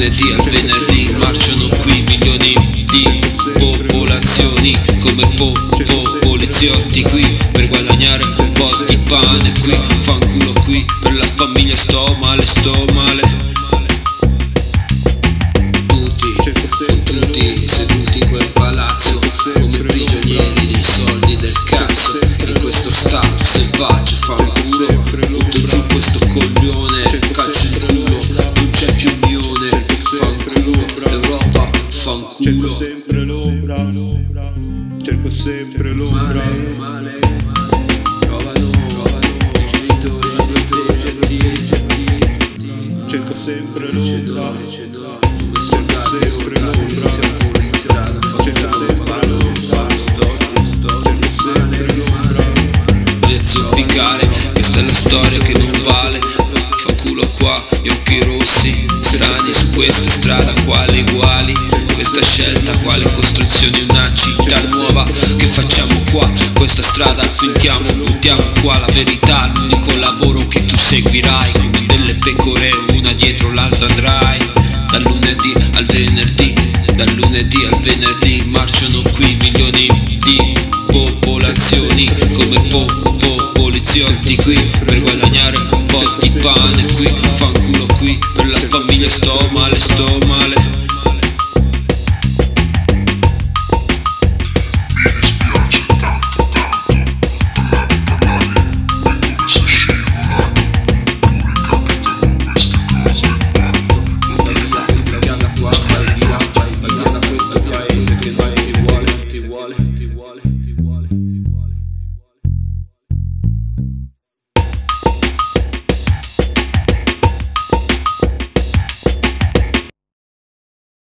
lunedì al venerdì marciano qui milioni di popolazioni come poliziotti qui per guadagnare un po' di pane qui, fanculo qui per la famiglia, sto male. Tutti seduti in quel palazzo come prigionieri dei soldi del cazzo, in questo stato selvaggio, fanculo, butto giù questo coglione, calcio in culo, non c'è più unione, fanculo, Europa, fanculo. Cerco sempre l'ombra. Cerco sempre l'ombra. Zoppicare, questa è la storia che non vale. Fanculo qua, gli occhi rossi, strani su questa strada, quali uguali. Questa scelta, quale costruzione, una città nuova che facciamo qua. Questa strada filtriamo, buttiamo qua la verità, l'unico lavoro che tu seguirai. Come delle pecore, una dietro l'altra andrai. Dal lunedì al venerdì marciano qui milioni di popolazioni come poliziotti qui per guadagnare un po' di pane qui, fanculo qui per la famiglia, sto male.